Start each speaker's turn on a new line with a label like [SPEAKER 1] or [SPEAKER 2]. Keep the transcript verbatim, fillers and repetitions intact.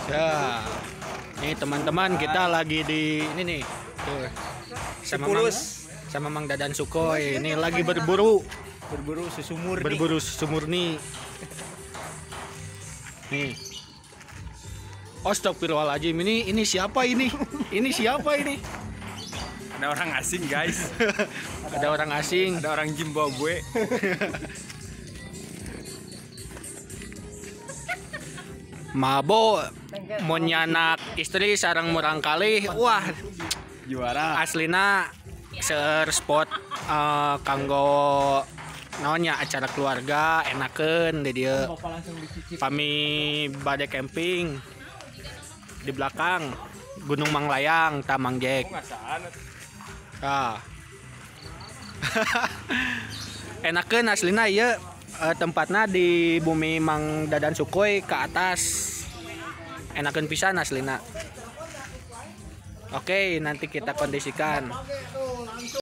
[SPEAKER 1] Ya, nih teman-teman kita lagi di ini nih, tuh sama Mang, sama Mang Dadan Sukoy. Ini lagi berburu,
[SPEAKER 2] berburu susu murni.
[SPEAKER 1] Berburu susu murni. Nih. Astagfirullahaladzim, ini ini siapa ini? Ini siapa ini?
[SPEAKER 2] Ada orang asing guys.
[SPEAKER 1] Ada orang asing.
[SPEAKER 2] Ada orang Zimbabwe.
[SPEAKER 1] Mabo monyanak istri sarang murang kali. Wah,
[SPEAKER 2] juara.
[SPEAKER 1] Aslina seur spot uh, kanggo naonnya acara keluarga enakeun di dieu. Kami bade camping di belakang Gunung Manglayang Tamang Jack. Ah. Enakeun aslina ieu uh, tempatna di bumi Mang Dadan Sukoy ke atas. Enakeun pisan aslina. Oke, nanti kita kondisikan.